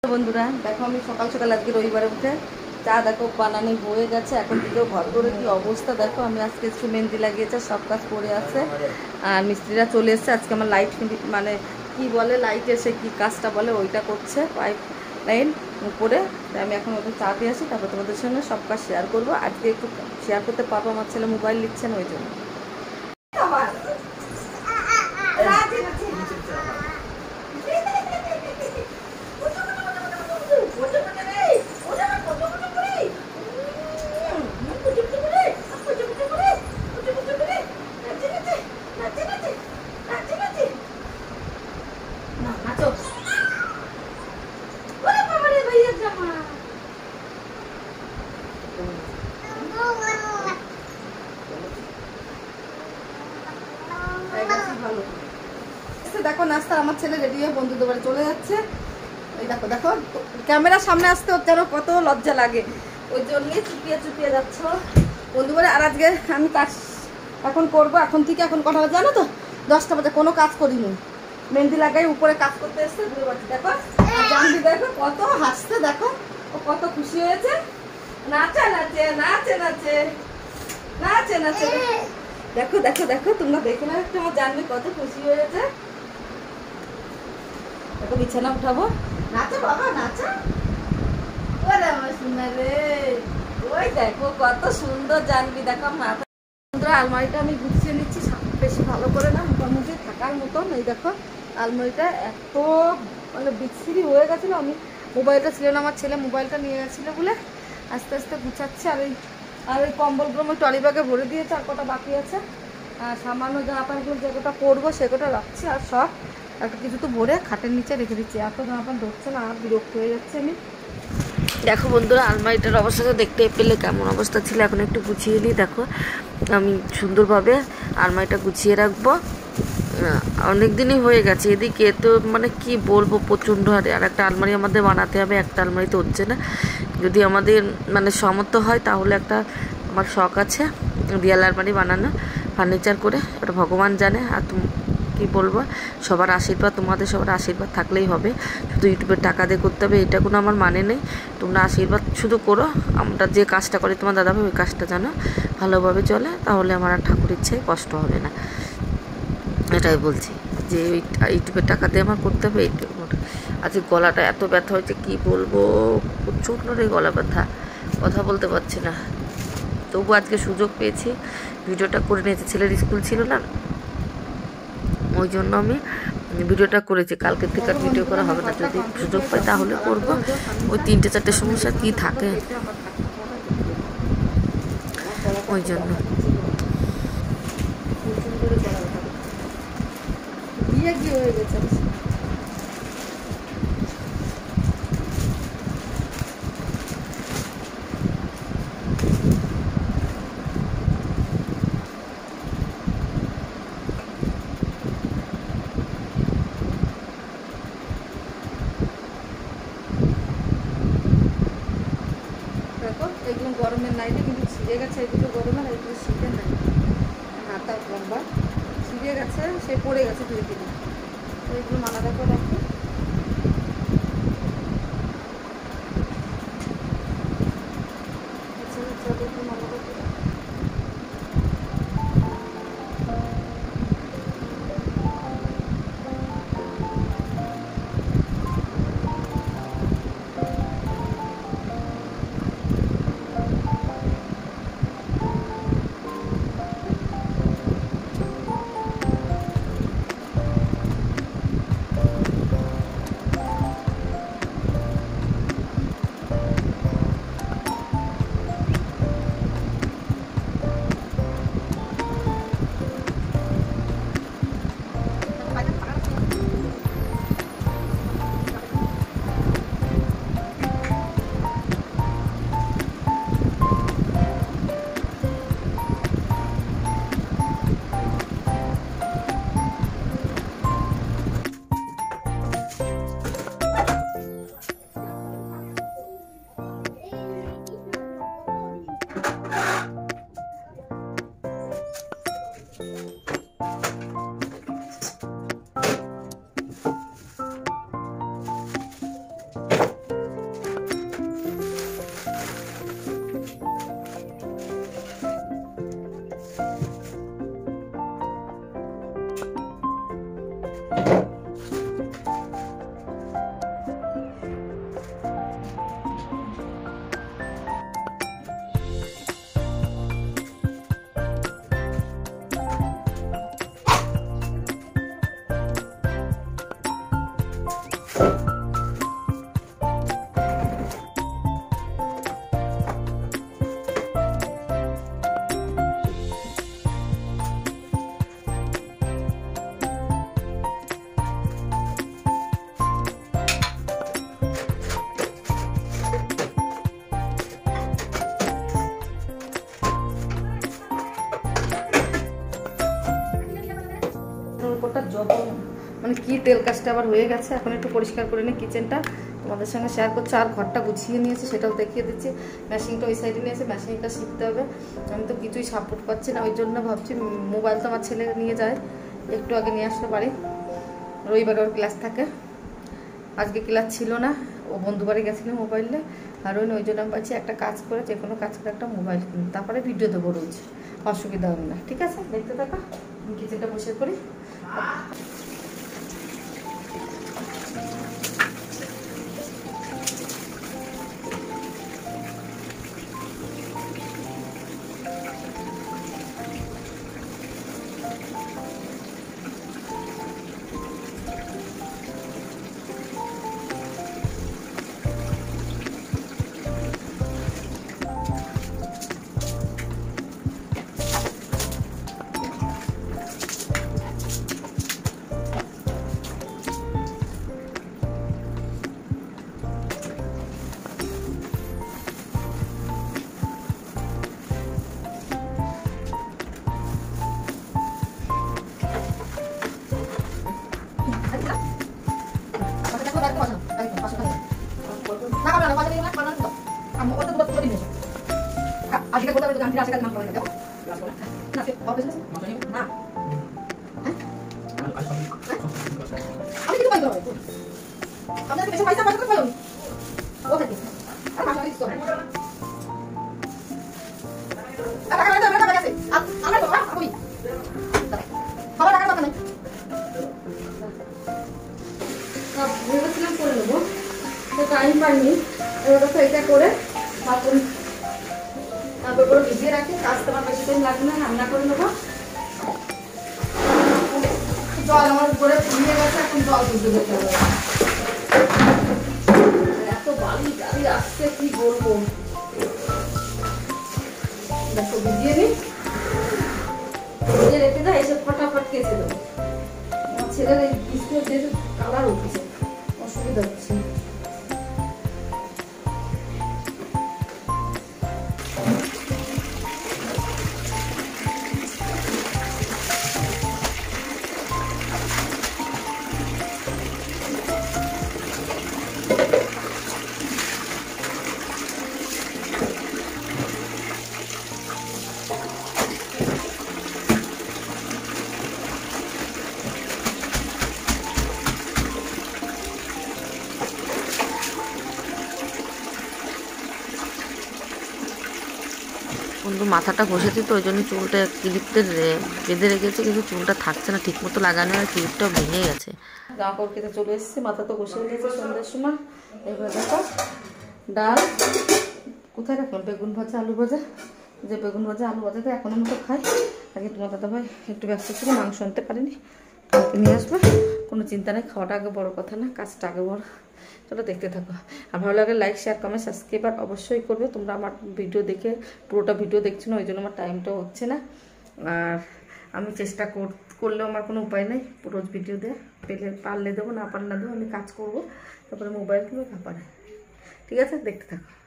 বন্ধুরা দেখো আমি সকাল সকাল আজকে রবিবারে উঠে চা দেখো বানানি হয়ে গেছে। এখন দিকেও ঘর করে কি অবস্থা দেখো। আমি আজকে একটু মেহেন্দি লাগিয়েছে, সব কাজ করে আছে আর মিস্ত্রিরা চলে এসছে। আজকে আমার লাইট মানে কি বলে লাইটের সে কী কাজটা বলে ওইটা করছে, পাইপ লাইন উপরে। তাই আমি এখন ওদের চা দিয়ে আসি, তারপর তোমাদের সঙ্গে সব কাজ শেয়ার করবো। আজকে একটু শেয়ার করতে পারবো, আমার ছেলে মোবাইল লিখছেন ওই জন্য। দেখো নাস্তা আমার ছেলে রেডি হয়ে বন্ধুদের বাড়ি চলে যাচ্ছে। এই দেখো দেখো ক্যামেরার সামনে আসতে ওর যেন কত লজ্জা লাগে, ওই জন্যই চুপিয়ে চুপিয়ে যাচ্ছ বন্ধু বাড়ি। আর আজকে আমি কাজ এখন করবো, এখন থেকে এখন কটা বাজে জানো তো, 10টা বাজে। কোনো কাজ করিনি, মেহেন্দি লাগাই উপরে কাজ করতে এসছে দূরে বাড়ি। দেখো জানবি দেখো কত হাসছে, দেখো ও কত খুশি হয়েছে। নাচে নাচে নাচে নাচে নাচে নাচে দেখো দেখো দেখো তোমরা দেখে না তোমার জানবি কত খুশি হয়েছে। দেখো বিছানা উঠাবো, নাচো বাবা নাচো। ওরে আমার সুন্দর রে, ওই দেখো কত সুন্দর জানবি। দেখো মাথা সুন্দর। আলমারিটা আমি গুছিয়ে নিচ্ছি বেশি ভালো করে না, মোটামুটি থাকার মতন। এই দেখো আলমারিটা এত মানে বিচ্ছিরি হয়ে গেছিলো। আমি মোবাইলটা ছিল না, আমার ছেলে মোবাইলটা নিয়ে গেছিলো বলে আস্তে আস্তে গুছাচ্ছে। আর ওই কম্বলগুলো আমি ট্রলি ব্যাগে ভরে দিয়েছি, আর কটা বাকি আছে। আর সামান্য জামা প্যান্টগুলো যে কটা পরবো সে কটা রাখছি, আর সব একটা কিছু তো ভরে খাটের নিচে রেখে দিচ্ছি। এত জামা প্যান্ট ধরছে না, আর বিরক্ত হয়ে যাচ্ছে আমি। দেখো বন্ধুরা আলমারিটার অবস্থাটা দেখতে পেলে কেমন অবস্থা ছিল। এখন একটু গুছিয়ে নিই। দেখো আমি সুন্দরভাবে আলমারিটা গুছিয়ে রাখবো। অনেক দিনই হয়ে গেছে এদিকে, তো মানে কি বলবো প্রচণ্ড হারে। আর একটা আলমারি আমাদের বানাতে হবে, একটা আলমারি তো হচ্ছে না। যদি আমাদের মানে সামর্থ্য হয় তাহলে একটা আমার শখ আছে দেয়াল আলমারি বানানো ফার্নিচার করে, ওটা ভগবান জানে। আর কি বলবো, সবার আশীর্বাদ, তোমাদের সবার আশীর্বাদ থাকলেই হবে। শুধু ইউটিউবের টাকা দিয়ে করতে হবে এটা কোনো আমার মানে নেই। তোমরা আশীর্বাদ শুধু করো, আমরা যে কাজটা করি তোমার দাদাভাই ওই কাজটা যেন ভালোভাবে চলে, তাহলে আমার আর ঠাকুর ইচ্ছায় কষ্ট হবে না। এটাই বলছি যে ওই ইউটিউবের টাকা দিয়ে আমার করতে হবে এইটুকু। আজকে গলাটা এত ব্যথা হয়েছে কি বলবো, প্রচণ্ড রে গলা ব্যথা, কথা বলতে পারছি না। তবু আজকে সুযোগ পেয়েছি, ভিডিওটা করে নিয়েছি। ছেলের স্কুল ছিল না, ওই জন্য আমি ভিডিওটা করেছি। কালকের থেকে আর ভিডিও করা হবে না, যদি সুযোগ পাই তাহলে করবো। ওই 3-4টে সমস্যা কি থাকে ওই জন্য। কি হয়ে গেছে দেখো, এগুলো গরমের নাইটে কিন্তু ছিঁড়ে গেছে। এগুলো গরমের, এগুলো শীতের নাই। হাতা লম্বা ছিঁড়ে গেছে, সে পড়ে গেছে 2 দিনে। তো এগুলো মালা দেখো রাখি। আচ্ছা আচ্ছা দেখো মালা দেখো। তেল কাজটা আবার হয়ে গেছে। এখন একটু পরিষ্কার করে নিই কিচেনটা, তোমাদের সঙ্গে শেয়ার করছি। আর ঘরটা গুছিয়ে নিয়েছি, সেটাও দেখিয়ে দিচ্ছি। মেশিনটা ওই সাইডে নিয়েছে, মেশিনটা শিখতে হবে। আমি তো কিছুই সাপোর্ট পাচ্ছি না, ওই জন্য ভাবছি মোবাইল তো আমার ছেলে নিয়ে যায়, একটু আগে নিয়ে আসতে পারি। রবিবারে ওর ক্লাস থাকে, আজকে ক্লাস ছিল না, ও বন্ধু বাড়ি গেছিলো মোবাইলে। আর ওই জন্য আমি বলছি একটা কাজ করে, যে কোনো কাজ করে একটা মোবাইল কিনি, তারপরে ভিডিও দেবো রোজ, অসুবিধা হবে না। ঠিক আছে, দেখতে থাকো। আমি কিচেনটা বসে করি। আজকে কোথাও গান আসে কাজ নাম করে দাও না সে অফিস আছে না আমি কি পাই করব আপনাদের বেশি পয়সা পাঠাতে পারো ও থাকে আর মাসে দিছো টাকা দাও টাকা আছে আমরা বাবা কই বাবা টাকা দাও না সব ভেবেছিলাম করে নেবো, তো টাইম পাইনি। এবার তো এটা করে তারপর তারপর ভিজিয়ে রাখি, কাজ তোমার বেশি টাইম লাগবে না, রান্না করে নেবো। জল আমার উপরে ফুলিয়ে গেছে, এখন জল তুলতে যেতে হবে। এত বালি টালি আসছে কি বলবো, দেখো ভিজিয়ে নি, ভিজিয়ে রেখে দেয়, এসে ফটাফট কেচে দেবো। আমার ছেলের এই বিস্কুট যেহেতু কালার উঠেছে, অসুবিধা হচ্ছে। বন্ধু মাথাটা ঘষেছি তো ওই জন্য চুলটা ক্লিপতে বেঁধে রেখেছে, কিন্তু চুলটা থাকছে না ঠিক মতো লাগানো, আর ক্লিপটাও ভেঙে গেছে। জামা কাপড় কেটে চলে এসেছি, মাথা তো ঘষে নিয়েছে সন্ধ্যের সময়। এবার দেখো ডাল কোথায় রাখলাম, বেগুন ভাজা আলু ভাজা, যে বেগুন ভাজা আলু ভাজা তো এখনো মতো খাই। আগে তোমার দাদা ভাই একটু ব্যস্ত ছিল, মাংস আনতে পারিনি, কালকে নিয়ে আসবে, কোনো চিন্তা নেই। খাওয়াটা আগে বড় কথা না, কাজটা আগে বড়। চলো দেখতে থাকো, আর ভালো লাগে লাইক শেয়ার কমেন্ট সাবস্ক্রাইব আর অবশ্যই করবে। তোমরা আমার ভিডিও দেখে পুরোটা ভিডিও দেখছো না, ওই জন্য আমার টাইমটাও হচ্ছে না। আর আমি চেষ্টা করলেও আমার কোনো উপায় নেই, রোজ ভিডিও দেয়, পারলে দেবো, না পারলে দেবো, আমি কাজ করবো, তারপরে মোবাইল কিনবো, তারপরে ঠিক আছে দেখতে থাকো।